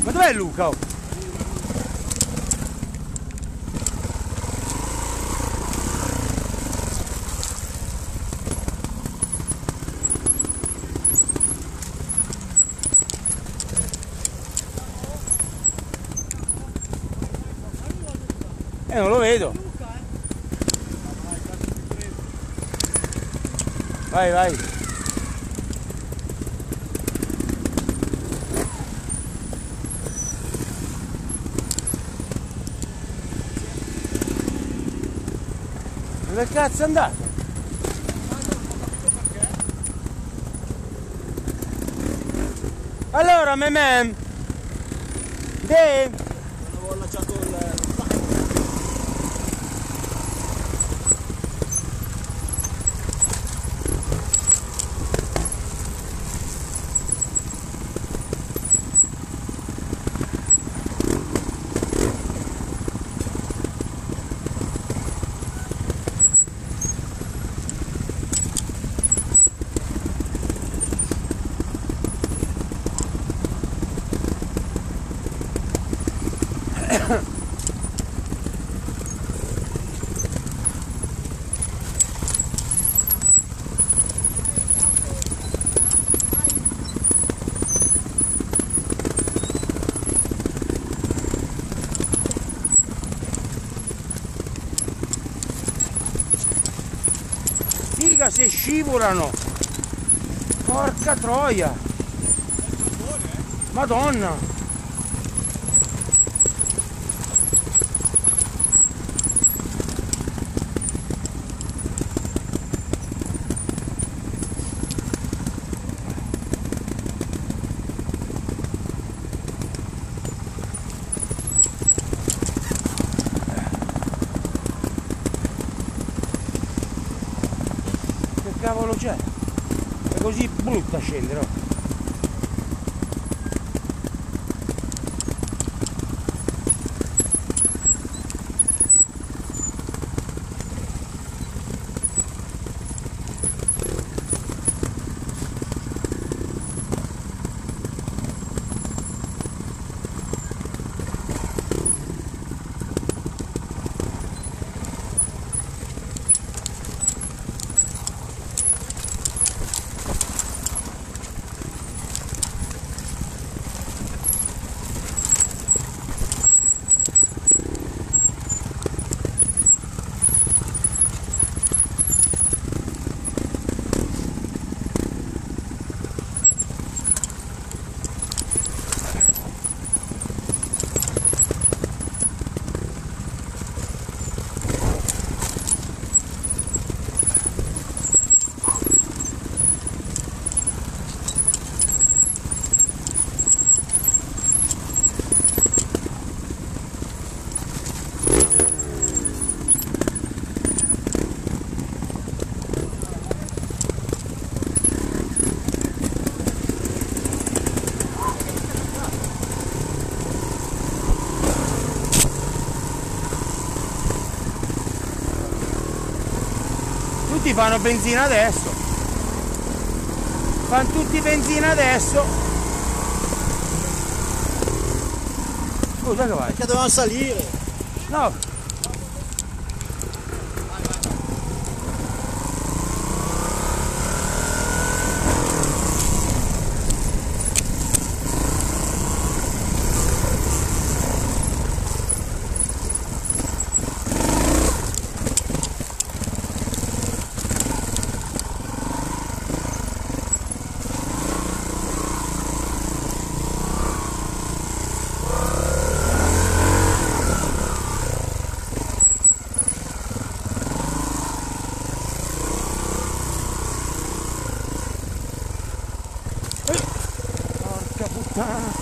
Ma dov'è Luca? Oh? Non lo vedo. Vai, vai. Dove cazzo è andato? Allora, memem. Dave. Avevo lasciato il... Figa, se scivolano! Porca troia! Madonna! Che cavolo c'è? È così brutta scendere, oh. Tutti fanno benzina adesso. Fanno tutti benzina adesso. Scusa che vai? Perché dovevamo salire? No. Porca puttana.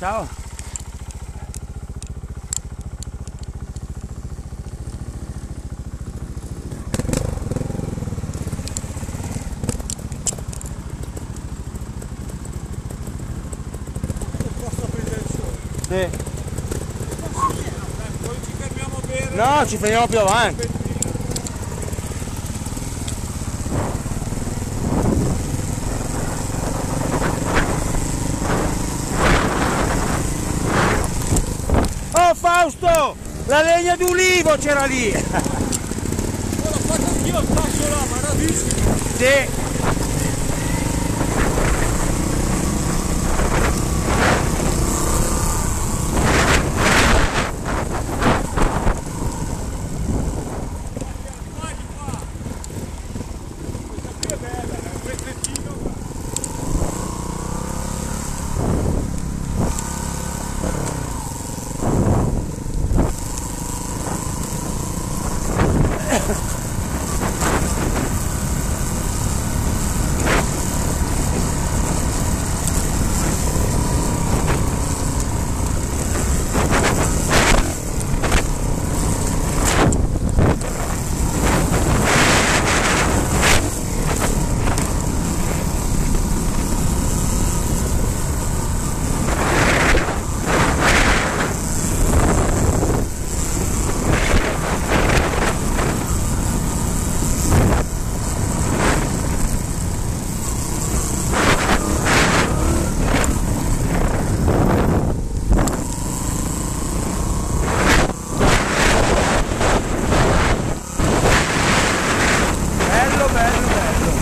Ciao. Posso prendere il sole. Sì. Poi ci fermiamo per... No, ci fermiamo più avanti. Oh Fausto! La legna d'ulivo c'era lì! L'ho fatto anch'io il passo là, ma era bellissimo. Sì! Questa qui è bella, è un pezzettino. Bello, bello, bello!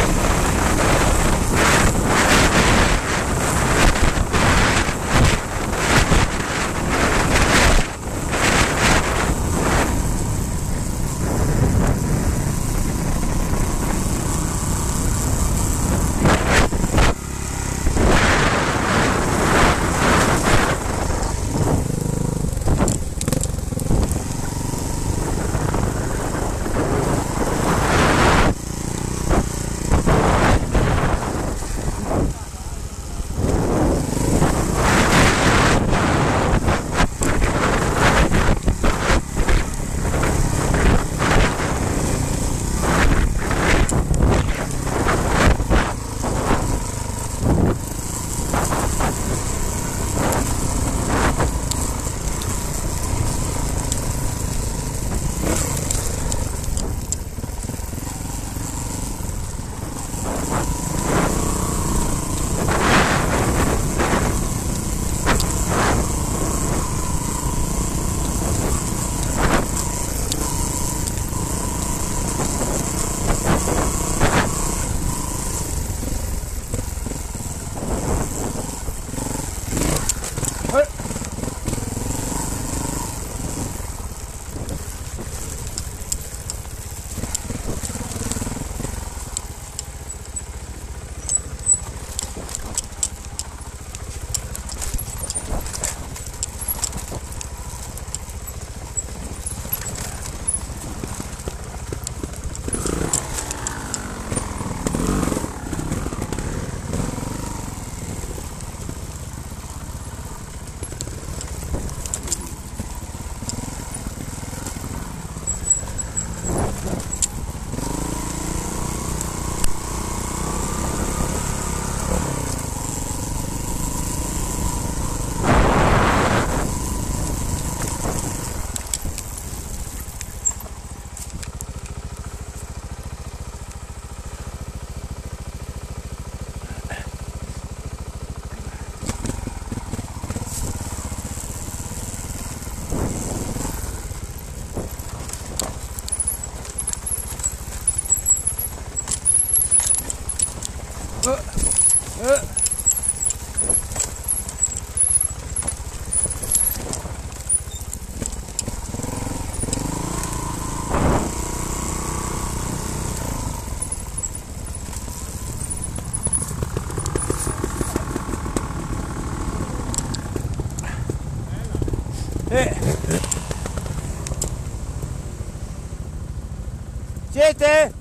Siete?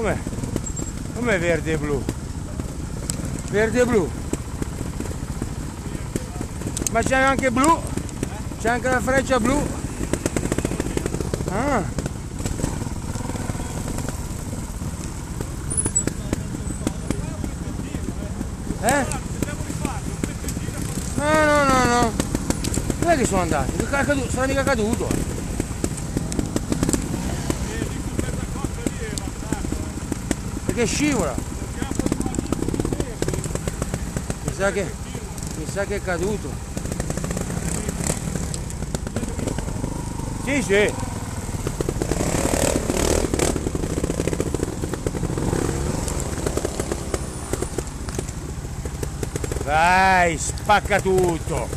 Com'è verde e blu? Verde e blu. Ma c'è anche blu. C'è anche la freccia blu. Ah. No. Dov'è che sono andati? Sarà mica caduto. Perché scivola. Mi sa che è caduto. Sì. Vai, spacca tutto.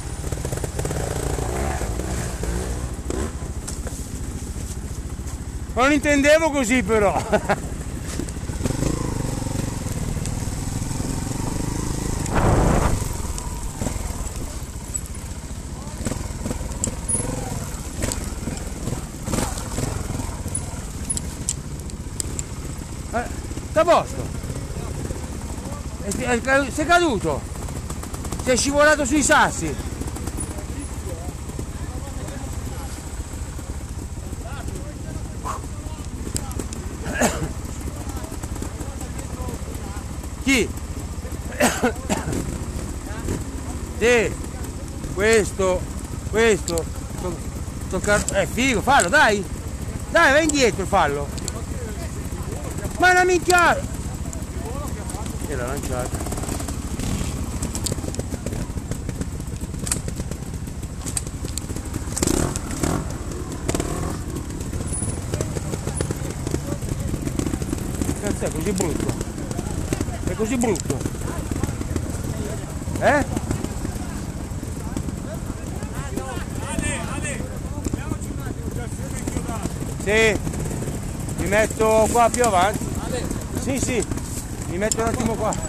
Non intendevo così però. Sta a posto. Sei caduto. Sei scivolato sui sassi. Chi? Sì. Questo. È figo, fallo, dai. Dai, vai indietro, fallo. Ma è una minchiata! E l'ha lanciata. Cazzo, è così brutto? È così brutto? Ale, Sì, mi metto qua più avanti. Sì, mi metto un attimo qua.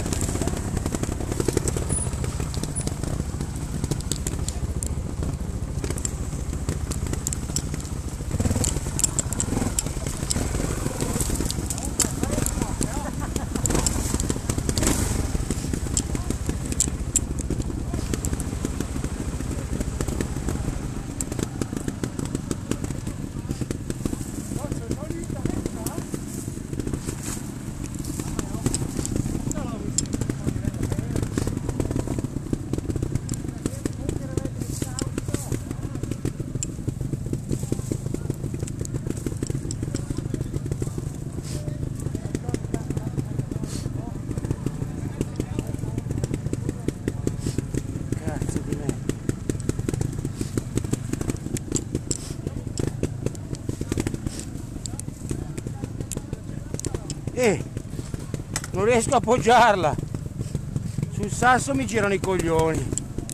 Non riesco a appoggiarla. Sul sasso mi girano i coglioni.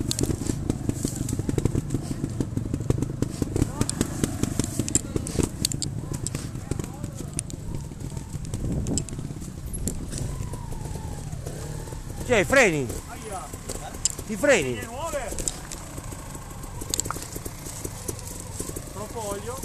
Cioè, i freni. I freni. Troppo olio.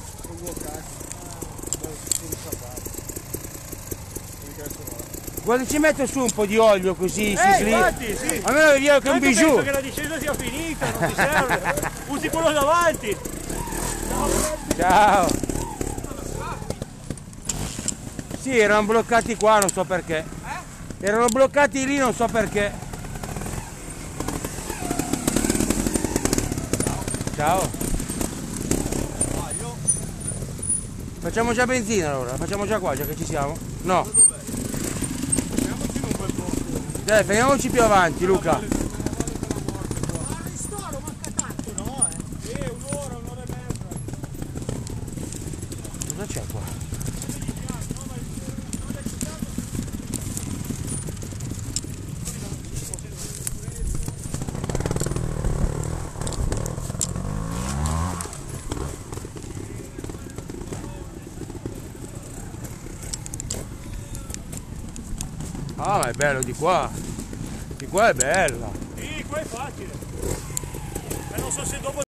Quando ci metto su un po' di olio così si infatti, sì. A me lo vediamo che è un bijou. Penso che la discesa sia finita, non ti serve. Usi quello davanti. Ciao. Sì, erano bloccati qua, non so perché. Erano bloccati lì, non so perché. Ciao. Facciamo già benzina allora, facciamo già qua, già che ci siamo. No. Dai, fermiamoci più avanti, Luca. Cosa c'è qua? Ah, ma è bello di qua. Di qua è bella. Sì, qua è facile. E non so se dopo